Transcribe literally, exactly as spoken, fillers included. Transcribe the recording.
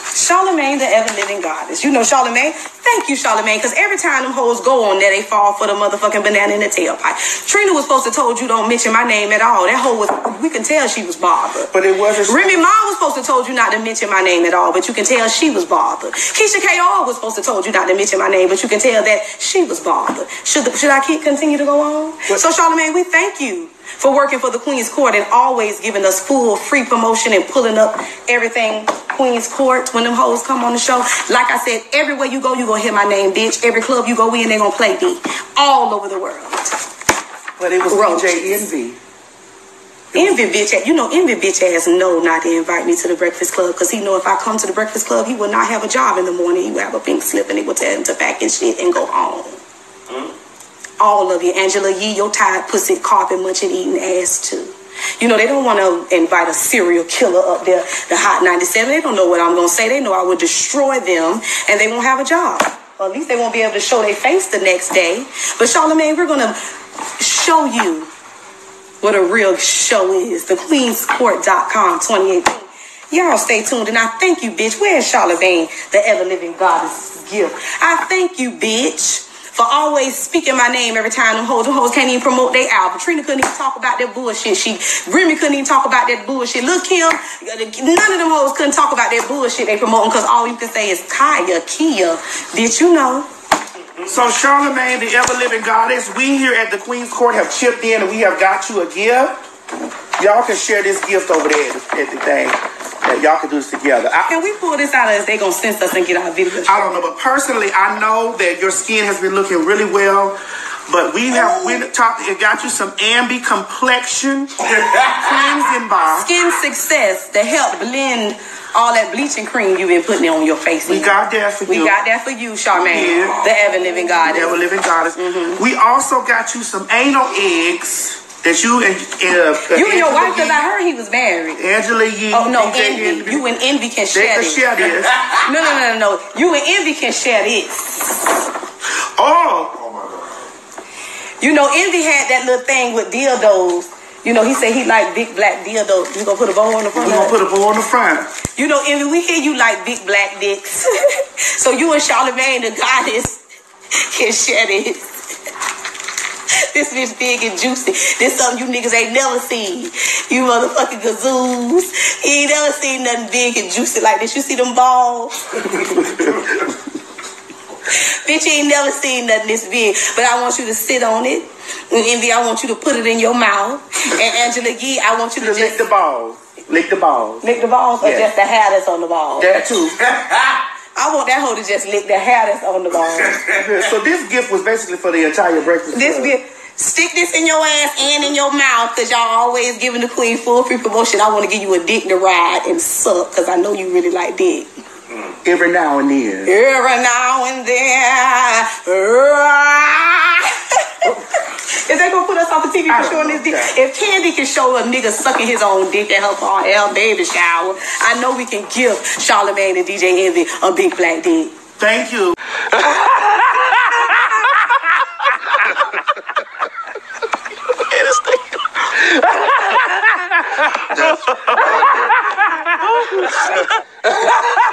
Charlamagne, the ever-living goddess. You know Charlamagne? Thank you, Charlamagne, because every time them hoes go on there, they fall for the motherfucking banana in the tailpipe. Trina was supposed to told you don't mention my name at all. That hoe was, we can tell she was bothered. But it wasn't. Remy Ma was supposed to told you not to mention my name at all, but you can tell she was bothered. Keisha K R was supposed to told you not to mention my name, but you can tell that she was bothered. Should the, should I keep continue to go on? What? So Charlamagne, we thank you for working for the Queen's Court and always giving us full free promotion and pulling up everything Queen's Court when them hoes come on the show. Like I said, everywhere you go, you gonna hear my name, bitch. Every club you go in, they gonna play me. All over the world. But it was D J Envy. Envy bitch, you know Envy bitch ass know not to invite me to the Breakfast Club because he know if I come to the Breakfast Club, he will not have a job in the morning. He will have a pink slip and he will tell him to pack his shit and go home. Mm. All of you, Angela Yee, your tired pussy, carpet munching, eating ass too. You know, they don't want to invite a serial killer up there, the Hot ninety-seven. They don't know what I'm going to say. They know I would destroy them and they won't have a job. Or at least they won't be able to show their face the next day. But Charlamagne, we're going to show you what a real show is. The queens court dot com twenty eighteen. Y'all stay tuned. And I thank you, bitch. Where's Charlamagne, the ever-living goddess gift? I thank you, bitch, for always speaking my name every time them hoes. Them hoes can't even promote their album. Trina couldn't even talk about that bullshit. She, Remy couldn't even talk about that bullshit. Look, Kim, none of them hoes couldn't talk about that bullshit they promoting because all you can say is Kaya, Kia. Did you know? So Charlamagne, the ever-living goddess, we here at the Queen's Court have chipped in and we have got you a gift. Y'all can share this gift over there at the, at the thing. Y'all can do this together. I, can we pull this out as they gonna censor us and get our video? I don't know, but personally, I know that your skin has been looking really well. But we have we talked. It got you some Ambi complexion cleansing bar, skin success to help blend all that bleaching cream you've been putting on your face. We got that for we you. We got that for you, Charlamagne, yeah. The ever-living goddess. The ever-living goddess. Mm-hmm. We also got you some anal eggs. That you and uh, you and your wife, because I heard he was married. Angela Yee. Oh no, Envy. You and Envy can share this. They can this. share this. no, no, no, no, no. You and Envy can share this. Oh. You know, Envy had that little thing with dildos. You know, he said he liked big black dildos. You gonna put a bow on the front? We gonna put a bow on the front. You know, Envy, we hear you like big black dicks. So you and Charlamagne, the goddess, can share this. This bitch big and juicy. This something you niggas ain't never seen. You motherfucking gazoos. You ain't never seen nothing big and juicy like this. You see them balls? Bitch, you ain't never seen nothing this big. But I want you to sit on it. And Envy, I want you to put it in your mouth. And Angela Yee, I want you to, to just... lick the balls. Lick the balls. Lick the balls? Yes. Or just the hair that's on the balls? That too. I want that hoe to just lick the hair that's on the balls. So this gift was basically for the entire breakfast. This club. gift... Stick this in your ass and in your mouth because y'all always giving the queen full free promotion. I want to give you a dick to ride and suck because I know you really like dick. Every now and then. Every now and then. Is they going to put us off the T V for showing this dick? If Candy can show a nigga sucking his own dick at her for her baby shower, I know we can give Charlamagne and D J Envy a big black dick. Thank you. That's